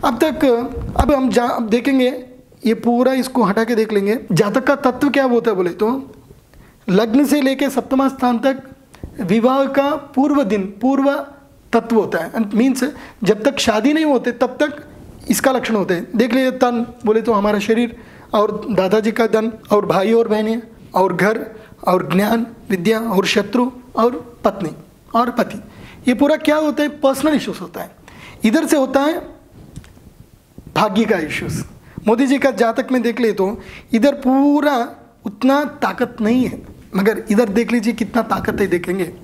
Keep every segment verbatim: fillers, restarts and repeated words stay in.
अब तक अब हम जा अब देखेंगे ये पूरा, इसको हटा के देख लेंगे। जातक का तत्व क्या होता है बोले तो लग्न से लेके सप्तम स्थान तक विवाह का पूर्व दिन पूर्व तत्व होता है। मीन्स जब तक शादी नहीं होते तब तक इसका लक्षण होते हैं। देख लीजिए, तन बोले तो हमारा शरीर, और दादाजी का धन, और भाई और बहनें, और घर, और ज्ञान विद्या, और शत्रु, और पत्नी और पति। ये पूरा क्या होता है? पर्सनल इश्यूज होता है। इधर से होता है भाग्य का इश्यूज। मोदी जी का जातक में देख ले तो इधर पूरा उतना ताकत नहीं है, मगर इधर देख लीजिए कितना ताकत है। देखेंगे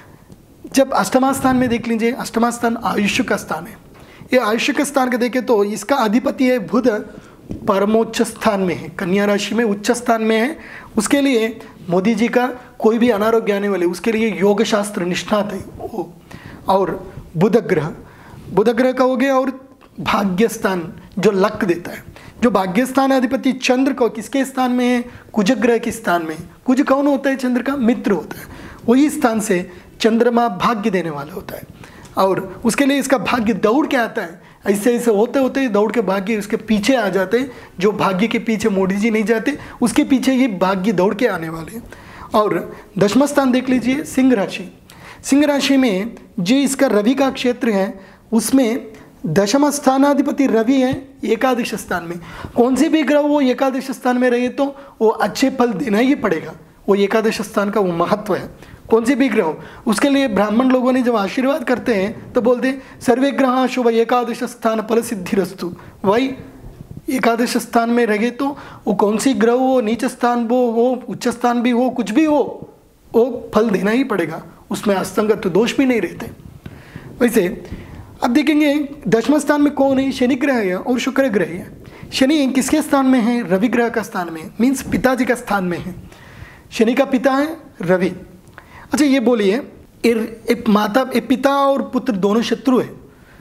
जब अष्टमा स्थान में देख लीजिए, अष्टमा स्थान आयुष्य का स्थान है। ये आयुष्य के स्थान का देखें तो इसका अधिपति है बुध, परमोच्च स्थान में है, कन्या राशि में उच्च स्थान में है। उसके लिए मोदी जी का कोई भी अनारोग्य आने वाले उसके लिए योग शास्त्र निष्णात है वो। और बुध ग्रह, बुध ग्रह का हो गया। और भाग्य स्थान जो लक देता है, जो भाग्य स्थान अधिपति चंद्र को किसके स्थान में है? कुज ग्रह के स्थान में। कुज कौन होता है? चंद्र का मित्र होता है। वही स्थान से चंद्रमा भाग्य देने वाला होता है। और उसके लिए इसका भाग्य दौड़ के आता है। ऐसे ऐसे होते होते दौड़ के भाग्य उसके पीछे आ जाते हैं। जो भाग्य के पीछे मोदी जी नहीं जाते, उसके पीछे ये भाग्य दौड़ के आने वाले। और दशम स्थान देख लीजिए, सिंह राशि। सिंह राशि में जो इसका रवि का क्षेत्र है, उसमें दशम स्थानाधिपति रवि है एकादश स्थान में। कौन से भी ग्रह वो एकादश स्थान में रहे तो वो अच्छे फल देना ही पड़ेगा। वो एकादश स्थान का वो महत्व है। कौन से भी ग्रह हो, उसके लिए ब्राह्मण लोगों ने जब आशीर्वाद करते हैं तो बोलते हैं सर्वे ग्रह शुभ एकादश स्थान फल सिद्धिरस्तु। वही एकादश स्थान में रहे तो वो कौन सी ग्रह हो, नीच स्थान वो हो, उच्च स्थान भी हो, कुछ भी हो, वो फल देना ही पड़ेगा। उसमें असंगत दोष भी नहीं रहते। वैसे अब देखेंगे दशम स्थान में कौन है? शनि ग्रह है और शुक्र ग्रह है। शनि किसके स्थान में है? रवि ग्रह का स्थान में, मीन्स पिताजी का स्थान में है। शनि का पिता है रवि। अच्छा ये बोलिए, एक माता एक पिता और पुत्र दोनों शत्रु है,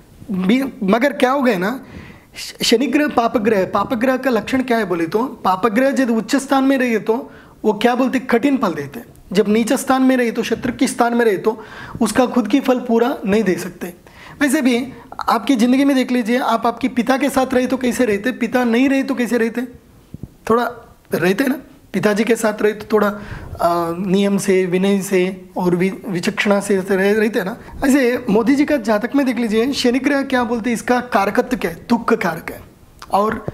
मगर क्या हो गया ना, शनि ग्रह पापग्रह है। पापग्रह का लक्षण क्या है बोले तो, पापग्रह जब उच्च स्थान में रहे तो वो क्या बोलते, कठिन फल देते। जब नीच स्थान में रहे तो, शत्रु के स्थान में रहे तो उसका खुद की फल पूरा नहीं दे सकते। वैसे भी आपकी ज़िंदगी में देख लीजिए, आप आपके पिता के साथ रहे तो कैसे रहते, पिता नहीं रहे तो कैसे रहते, थोड़ा रहते ना। पिताजी के साथ रहे तो थोड़ा आ, नियम से, विनय से और वि, विचक्षणा से रह, रहते हैं ना। ऐसे मोदी जी का जातक में देख लीजिए, शनि ग्रह क्या बोलते हैं, इसका कारकत्व क्या है? दुख कारक है और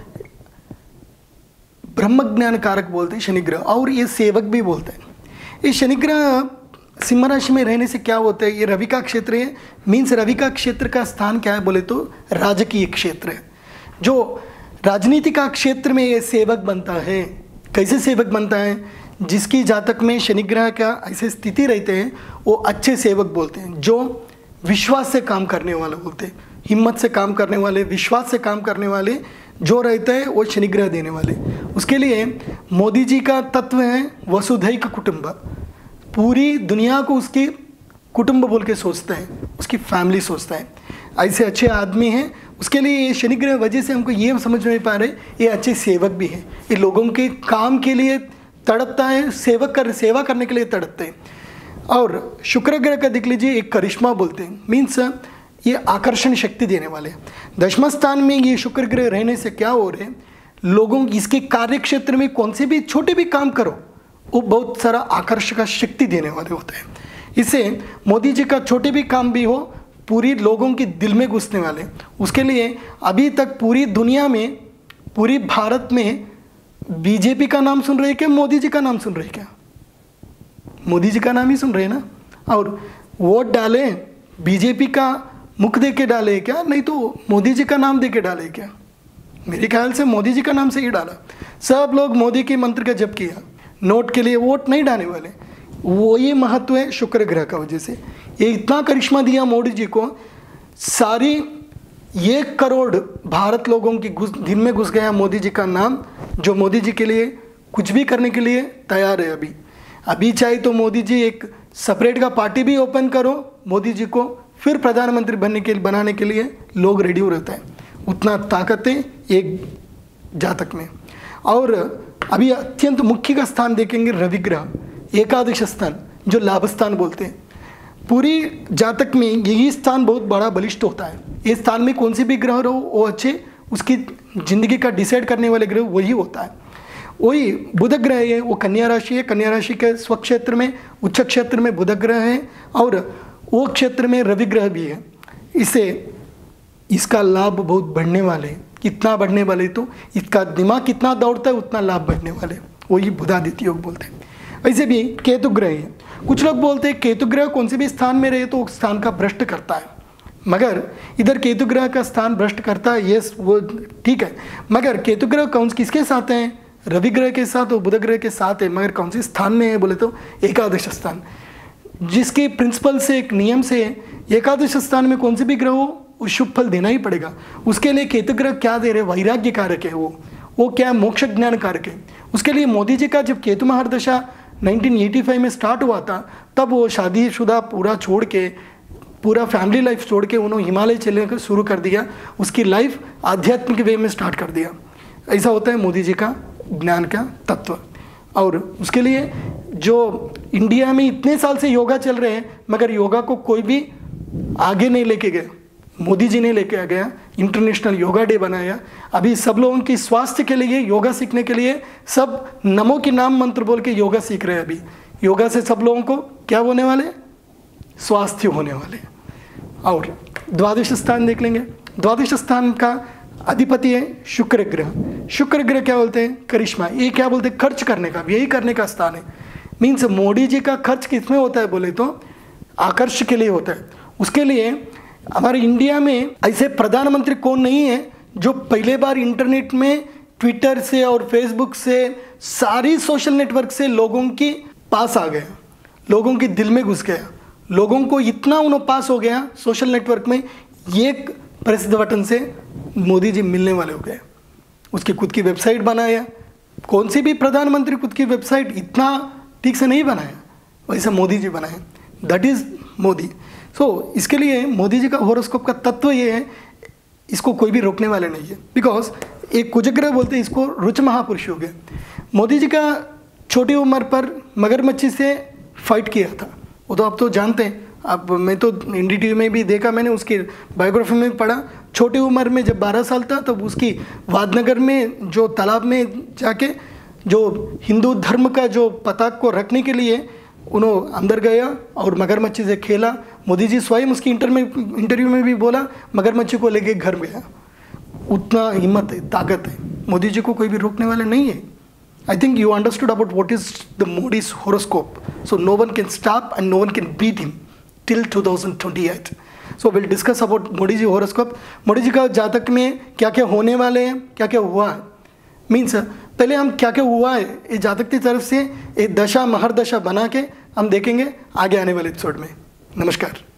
ब्रह्म ज्ञान कारक बोलते हैं शनि ग्रह, और ये सेवक भी बोलते हैं। ये शनि ग्रह सिंह राशि में रहने से क्या होता है, ये रवि का क्षेत्र है। मीन्स रवि का क्षेत्र का स्थान क्या है बोले तो राजकीय क्षेत्र है। जो राजनीति का क्षेत्र में ये सेवक बनता है। कैसे सेवक बनता है? जिसकी जातक में शनि ग्रह का ऐसे स्थिति रहते हैं वो अच्छे सेवक बोलते हैं, जो विश्वास से काम करने वाले बोलते हैं, हिम्मत से काम करने वाले, विश्वास से काम करने वाले जो रहते हैं वो शनि ग्रह देने वाले। उसके लिए मोदी जी का तत्व है वसुधैक कुटुंब। पूरी दुनिया को उसकी कुटुंब बोल के सोचता है, उसकी फैमिली सोचता है। ऐसे अच्छे आदमी हैं। उसके लिए ये शनि ग्रह वजह से हमको ये समझ नहीं पा रहे, ये अच्छे सेवक भी हैं। ये लोगों के काम के लिए तड़पता है, सेवक कर सेवा करने के लिए तड़पते हैं। और शुक्र ग्रह का देख लीजिए, एक करिश्मा बोलते हैं, मीन्स ये आकर्षण शक्ति देने वाले। दशम स्थान में ये शुक्र ग्रह रहने से क्या हो रहे, लोगों इसके कार्य क्षेत्र में कौन से भी छोटे भी काम करो वो बहुत सारा आकर्षक शक्ति देने वाले होते हैं। इससे मोदी जी का छोटे भी काम भी हो पूरी लोगों के दिल में घुसने वाले। उसके लिए अभी तक पूरी दुनिया में, पूरी भारत में बीजेपी का नाम सुन रहे क्या, मोदी जी का नाम सुन रहे क्या? मोदी जी का नाम ही सुन रहे ना। और वोट डालें बीजेपी का मुख दे के डाले क्या, नहीं तो मोदी जी का नाम दे के डाले क्या? मेरे ख्याल से मोदी जी का नाम से ही डाला। सब लोग मोदी के मंत्र का जप किया, नोट के लिए वोट नहीं डालने वाले। वो ये महत्व है शुक्र ग्रह का वजह से। ये इतना करिश्मा दिया मोदी जी को, सारी एक करोड़ भारत लोगों की घुस दिल में घुस गया मोदी जी का नाम, जो मोदी जी के लिए कुछ भी करने के लिए तैयार है। अभी अभी चाहे तो मोदी जी एक सेपरेट का पार्टी भी ओपन करो, मोदी जी को फिर प्रधानमंत्री बनने के बनाने के लिए लोग रेडी हो रहते हैं। उतना ताकत है एक जातक में। और अभी अत्यंत मुख्य का स्थान देखेंगे रवि ग्रह, एकादश स्थान जो लाभ स्थान बोलते हैं। पूरी जातक में यही स्थान बहुत बड़ा बलिष्ठ होता है। ये स्थान में कौन से भी ग्रह रहो वो अच्छे उसकी ज़िंदगी का डिसाइड करने वाले ग्रह वही होता है। वही बुध ग्रह है, वो कन्या राशि है, कन्या राशि के स्वक्षेत्र में उच्च क्षेत्र में बुध ग्रह है और वो क्षेत्र में रवि ग्रह भी है। इसे इसका लाभ बहुत बढ़ने वाले, कितना बढ़ने वाले, तो इसका दिमाग कितना दौड़ता है उतना लाभ बढ़ने वाले, वही बुधादित्य योग बोलते हैं। वैसे भी केतु ग्रह है, कुछ लोग बोलते हैं केतु ग्रह कौन से भी स्थान में रहे तो स्थान का भ्रष्ट करता है, मगर इधर केतु ग्रह का स्थान भ्रष्ट करता है, यस वो ठीक है, मगर केतु ग्रह कौन किसके साथ हैं, रवि ग्रह के साथ और बुध ग्रह के साथ है, मगर कौन से स्थान में है बोले तो एकादश स्थान, जिसके प्रिंसिपल से एक नियम से एकादश स्थान में कौन से भी ग्रह हो वो शुभ फल देना ही पड़ेगा। उसके लिए केतु ग्रह क्या दे रहे, वैराग्य कारक है, वो वो क्या मोक्ष ज्ञान कारक है। उसके लिए मोदी जी का जब केतु महारदशा नाइनटीन एटी फाइव में स्टार्ट हुआ था तब वो शादीशुदा पूरा छोड़ के, पूरा फैमिली लाइफ छोड़ के उन्होंने हिमालय चलने का शुरू कर दिया, उसकी लाइफ आध्यात्मिक वे में स्टार्ट कर दिया। ऐसा होता है मोदी जी का ज्ञान का तत्व। और उसके लिए जो इंडिया में इतने साल से योगा चल रहे हैं मगर योगा को कोई भी आगे नहीं लेके गया, मोदी जी ने लेके आ गया, इंटरनेशनल योगा डे बनाया। अभी सब लोगों की स्वास्थ्य के लिए योगा सीखने के लिए सब नमो के नाम मंत्र बोल के योगा सीख रहे हैं। अभी योगा से सब लोगों को क्या होने वाले, स्वास्थ्य होने वाले। और द्वादश स्थान देख लेंगे, द्वादश स्थान का अधिपति है शुक्र ग्रह। शुक्र ग्रह क्या बोलते हैं, करिश्मा, ये क्या बोलते हैं, खर्च करने का, यही करने का स्थान है। मीन्स मोदी जी का खर्च किसमें होता है बोले तो आकर्ष के लिए होता है। उसके लिए हमारे इंडिया में ऐसे प्रधानमंत्री कौन नहीं है जो पहले बार इंटरनेट में ट्विटर से और फेसबुक से सारी सोशल नेटवर्क से लोगों के पास आ गया, लोगों के दिल में घुस गया, लोगों को इतना उन्होंने पास हो गया सोशल नेटवर्क में, एक प्रसिद्ध बटन से मोदी जी मिलने वाले हो गए। उसकी खुद की वेबसाइट बनाया, कौन सी भी प्रधानमंत्री खुद की वेबसाइट इतना ठीक से नहीं बनाया, वैसे मोदी जी बनाए, that is Modi. So so, इसके लिए मोदी जी का हॉरोस्कोप का तत्व ये है, इसको कोई भी रोकने वाले नहीं है। बिकॉज एक कुजग्रह बोलते हैं इसको रुच महापुरुष हो गए। मोदी जी का छोटी उम्र पर मगरमच्छी से फाइट किया था, वो तो आप तो जानते हैं। अब मैं तो एन डी टी वी में भी देखा, मैंने उसकी बायोग्राफी में पढ़ा। छोटी उम्र में जब बारह साल था तब उसकी वादनगर में जो तालाब में जाके जो हिंदू धर्म का जो पताक को रखने के लिए उन्होंने अंदर गया और मगरमच्छी से खेला। मोदी जी स्वयं उसकी इंटर में इंटरव्यू में भी बोला मगरमच्छी को लेके घर गया। उतना हिम्मत है, ताकत है, मोदी जी को कोई भी रोकने वाला नहीं है। I think you understood about what is the Modi's horoscope. So no one can stop and no one can beat him till two thousand twenty-eight. So we'll discuss about Modi ji horoscope. Modi ji का जातक में क्या क्या होने वाले हैं, क्या क्या हुआ है। मीन्स पहले हम क्या क्या हुआ है ये जातक की तरफ से एक दशा महर दशा बना के हम देखेंगे आगे आने वाले एपिसोड में। नमस्कार।